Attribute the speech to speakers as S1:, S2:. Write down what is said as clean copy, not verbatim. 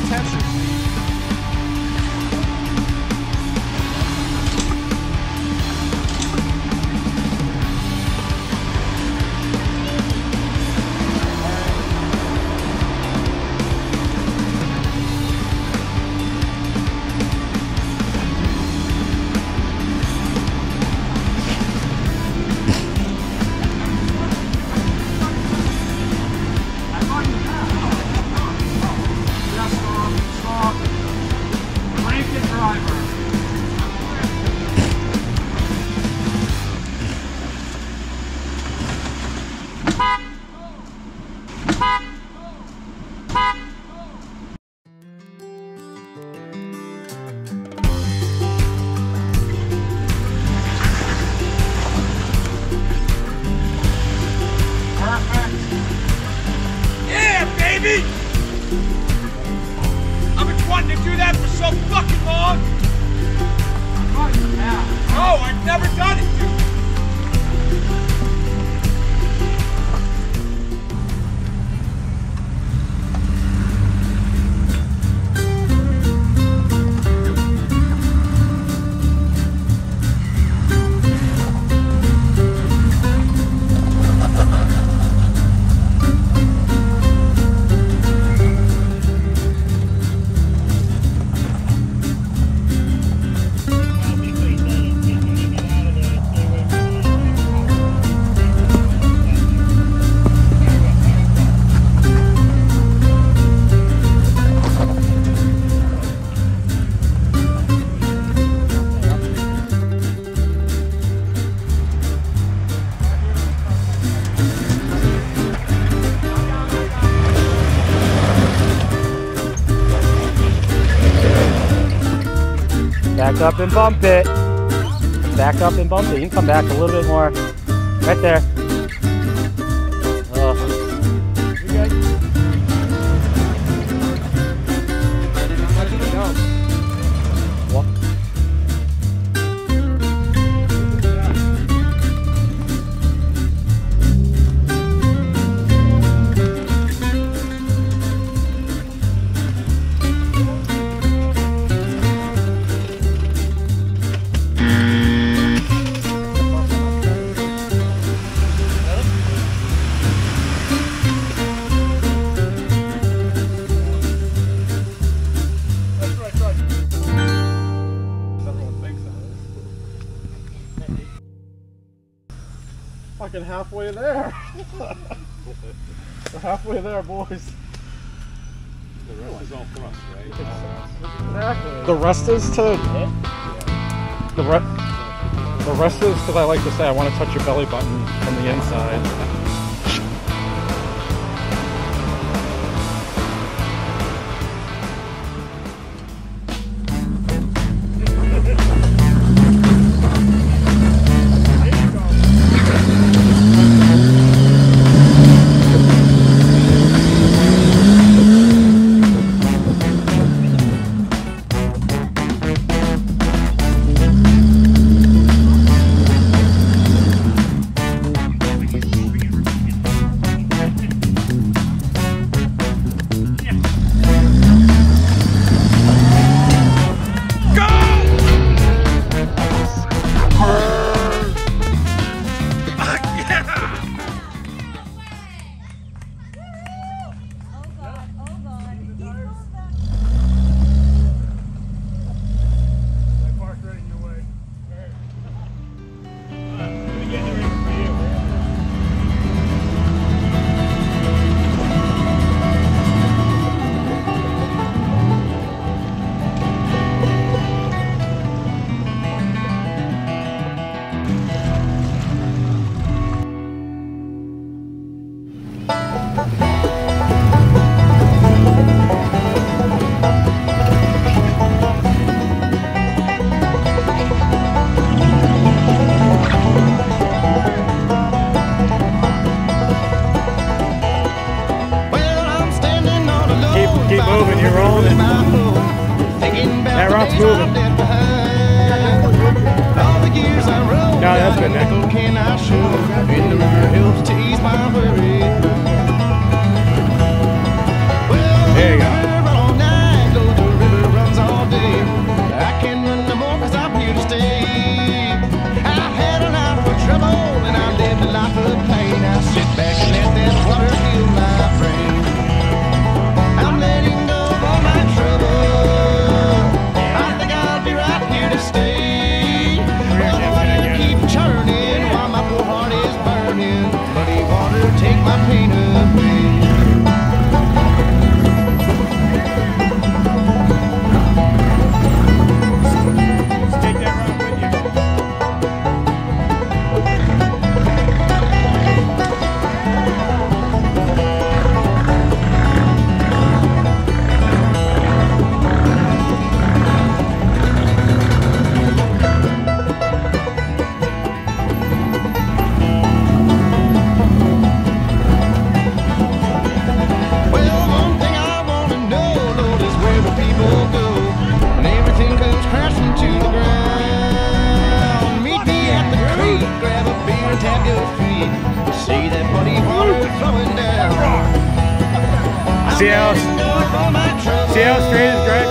S1: attention.
S2: I've been wanting to do that for so fucking long. No, I've never done it, dude.
S3: Back up and bump it. Back up and bump it. You can come back a little bit more. Right there. You good? What?
S1: Fucking halfway there. We're halfway there, boys.
S4: The rest is all thrust, right?
S1: Exactly. The rest is to. The rest is because I like to say I want to touch your belly button from the inside.
S3: Keep moving, you're rolling. That rock's moving. No, that's good, Nick. There you go.
S5: pain away.
S4: Take that rock with you.
S5: Well, one thing I wanna know, Lord, is where the people go when everything comes crashing to the ground. Meet me at the creek, grab a beer and tap your feet. See that muddy water flowing down.
S3: See how straight as grass?